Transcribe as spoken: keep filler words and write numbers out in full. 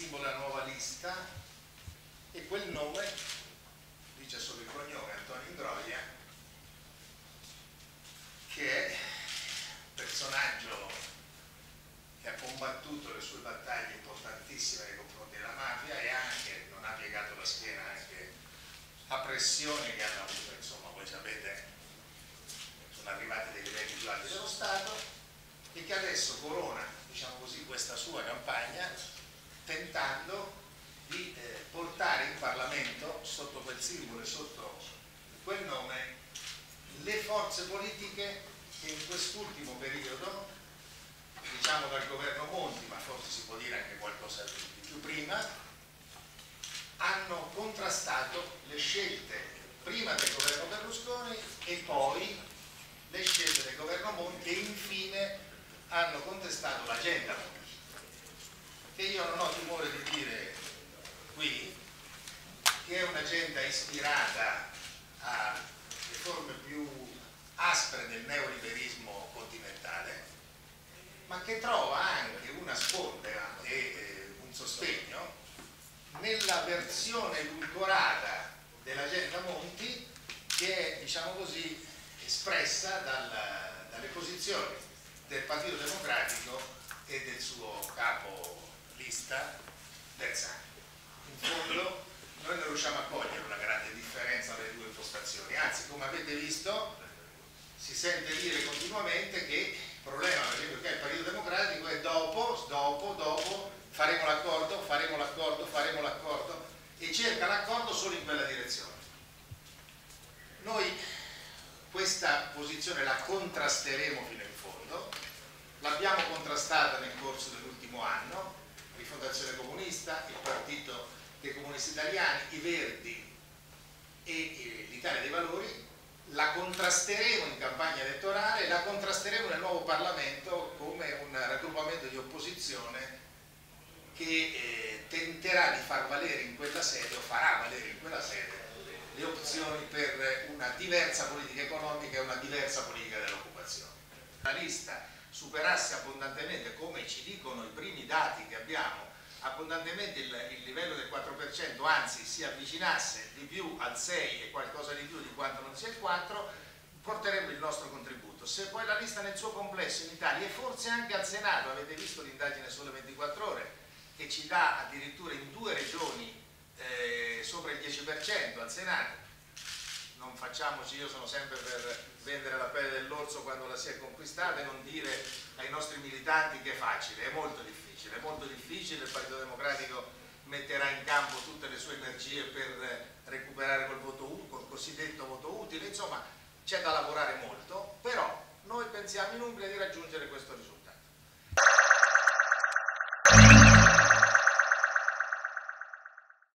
simbolo della nuova lista, e quel nome, dice solo il cognome, Antonio Ingroia, che è un personaggio che ha combattuto le sue battaglie importantissime nei confronti della mafia e anche non ha piegato la schiena anche a pressioni che hanno avuto, insomma, voi sapete, sono arrivati dei livelli più alti dello Stato, e che adesso corona, diciamo così, questa sua campagna tentando di eh, portare in Parlamento, sotto quel simbolo e sotto quel nome, le forze politiche che in quest'ultimo periodo, diciamo dal governo Monti, ma forse si può dire anche qualcosa di più prima, hanno contrastato le scelte prima del governo Berlusconi e poi le scelte del governo Monti, e infine hanno contestato l'agenda Monti, che io non ho timore di dire qui che è un'agenda ispirata alle forme più aspre del neoliberismo continentale, ma che trova anche una sponda e eh, un sostegno nella versione edulcorata dell'agenda Monti, che è, diciamo così, espressa dal, dalle posizioni del Partito Democratico e del suo capo lista Bersani. In fondo noi non riusciamo a cogliere una grande differenza tra le due impostazioni, anzi, come avete visto, si sente dire continuamente che il problema, per esempio, che ha il Partito Democratico è dopo, dopo, dopo faremo l'accordo, faremo l'accordo, faremo l'accordo, e cerca l'accordo solo in quella direzione. Noi questa posizione la contrasteremo fino in fondo, l'abbiamo contrastata nel corso dell'ultimo anno, Rifondazione Comunista, il Partito dei Comunisti Italiani, i Verdi e l'Italia dei Valori. La contrasteremo in campagna elettorale, la contrasteremo nel nuovo Parlamento come un raggruppamento di opposizione che eh, tenterà di far valere in quella sede, o farà valere in quella sede, le opzioni per una diversa politica economica e una diversa politica dell'occupazione. La lista superasse abbondantemente, come ci dicono i primi dati che abbiamo, abbondantemente il, il livello del quattro per cento, anzi si avvicinasse di più al sei e qualcosa di più di quanto non sia il quattro, porteremo il nostro contributo. Se poi la lista nel suo complesso in Italia e forse anche al Senato, avete visto l'indagine sulle ventiquattro ore, che ci dà addirittura in due regioni eh, sopra il dieci per cento al Senato, non facciamoci, io sono sempre per vendere la pelle dell'orso quando la si è conquistata e non dire ai nostri militanti che è facile, è molto difficile, è molto difficile. Il Partito Democratico metterà in campo tutte le sue energie per recuperare quel voto utile, col cosiddetto voto utile, insomma c'è da lavorare molto, però noi pensiamo in Umbria di raggiungere questo risultato.